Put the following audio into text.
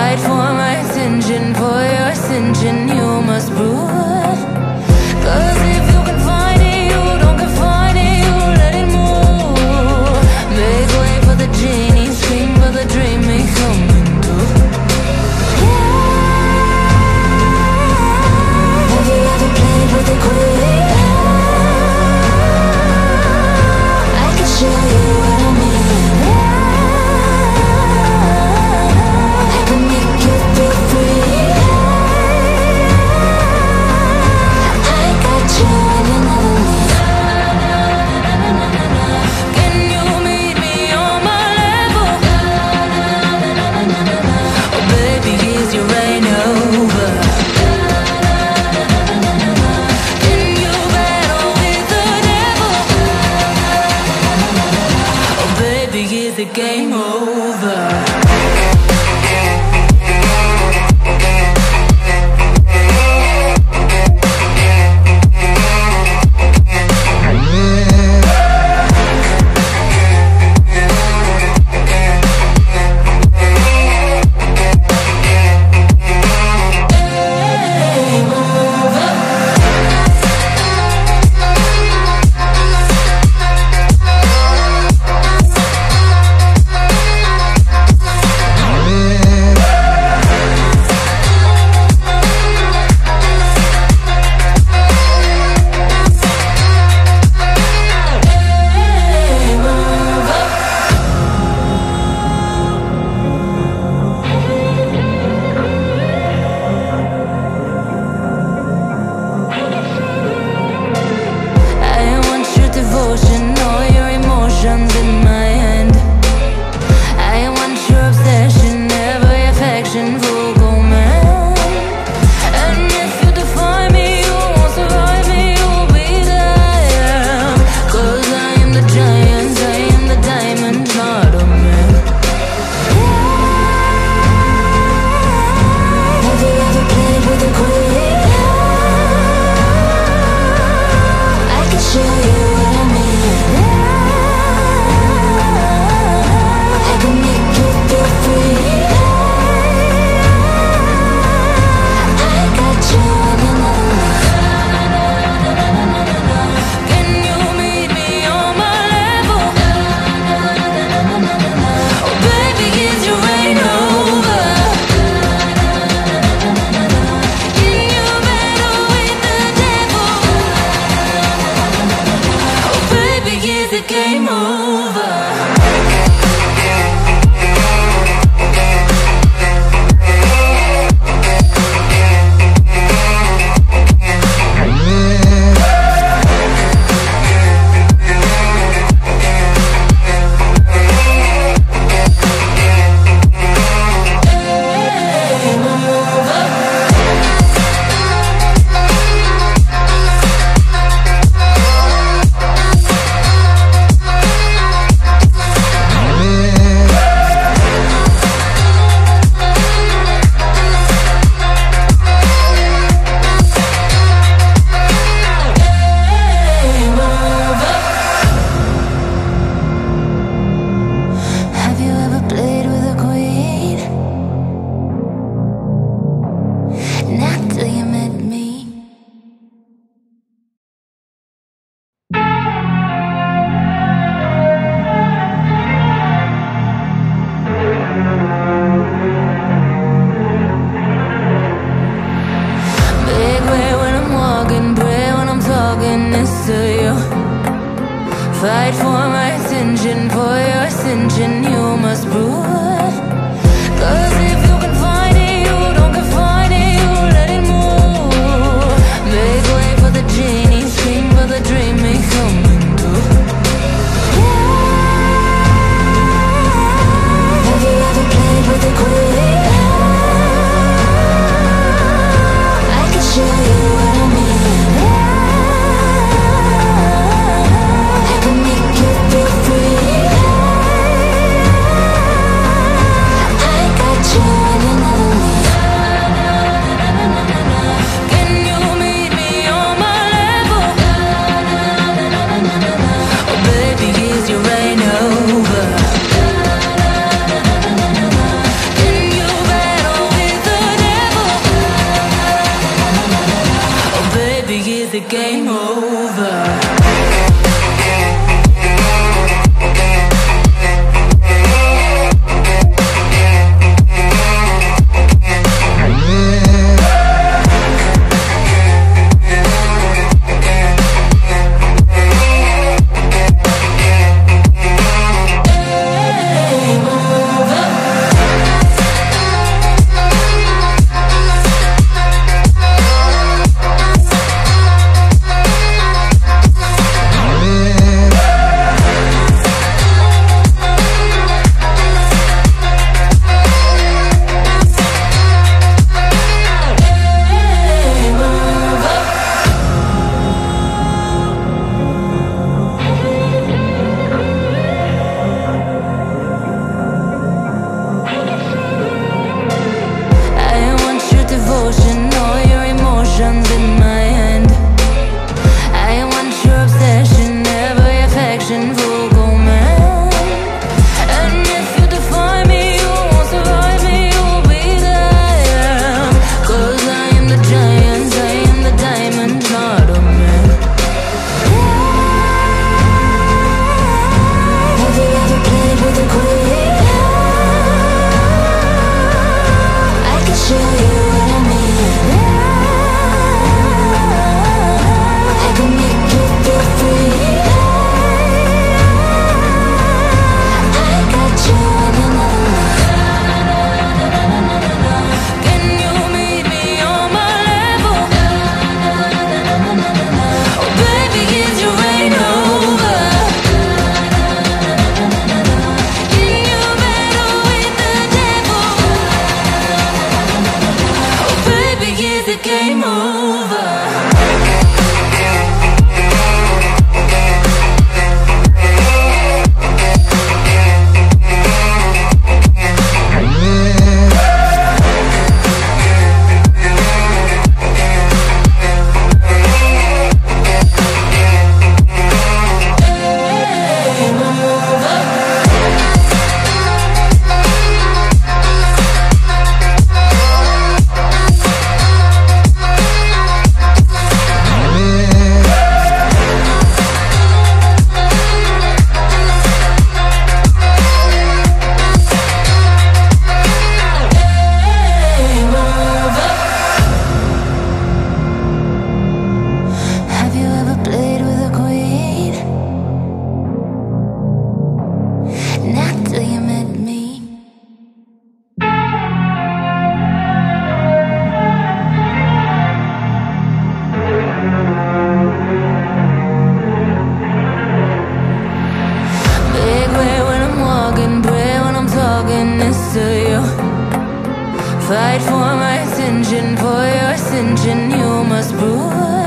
Fight for my attention, for your ascension you must prove. 'Cause if you can find it, you don't confine it, you let it move. Make way for the genie, scream for the dream may come into. Have you ever played with the queen? I can show you what I mean. I can make you feel free. I got you and you never leave. Can you meet me on my level? Oh baby, is your reign over? Can you battle with the devil? Oh baby, is the game over? Fight for my attention, for your ascension you must prove. 'Cause if you can find it, you don't confine it, you let it move. Make way for the genie, scream for the dream may come into. Have you ever played with the queen? I can show you what I mean. I can make you game over. Fight for my attention, for your ascension, you must prove